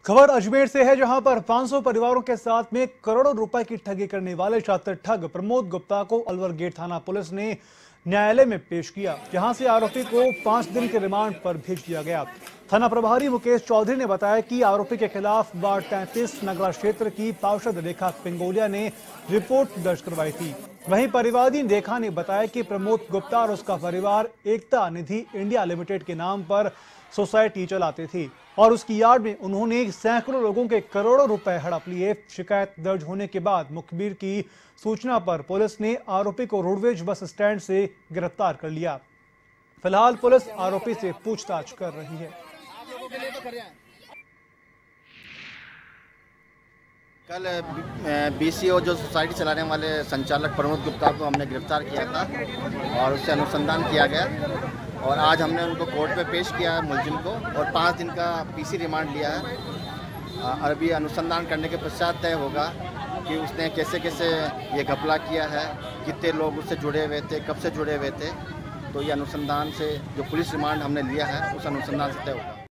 खबर अजमेर से है, जहां पर 500 परिवारों के साथ में करोड़ों रुपए की ठगी करने वाले शातिर ठग प्रमोद गुप्ता को अलवर गेट थाना पुलिस ने न्यायालय में पेश किया, जहां से आरोपी को 5 दिन के रिमांड पर भेज दिया गया। थाना प्रभारी मुकेश चौधरी ने बताया कि आरोपी के खिलाफ वार्ड 33 नगरा क्षेत्र की पार्षद रेखा पिंगोलिया ने रिपोर्ट दर्ज करवाई थी। वहीं परिवादी रेखा ने बताया कि प्रमोद गुप्ता और उसका परिवार एकता निधि इंडिया लिमिटेड के नाम पर सोसाइटी चलाते थे और उसकी यार्ड में उन्होंने सैकड़ों लोगों के करोड़ों रुपए हड़प लिए। शिकायत दर्ज होने के बाद मुखबिर की सूचना पर पुलिस ने आरोपी को रोडवेज बस स्टैंड से गिरफ्तार कर लिया। फिलहाल पुलिस आरोपी से पूछताछ कर रही है। कल बीसीओ जो सोसाइटी चलाने वाले संचालक प्रमोद गुप्ता को हमने गिरफ्तार किया था और उससे अनुसंधान किया गया और आज हमने उनको कोर्ट में पेश किया है मुलजिम को और 5 दिन का पीसी रिमांड लिया है। अभी अनुसंधान करने के पश्चात तय होगा कि उसने कैसे कैसे ये घपला किया है, कितने लोग उससे जुड़े हुए थे, कब से जुड़े हुए थे। तो ये अनुसंधान से जो पुलिस रिमांड हमने लिया है उस अनुसंधान से तय होगा।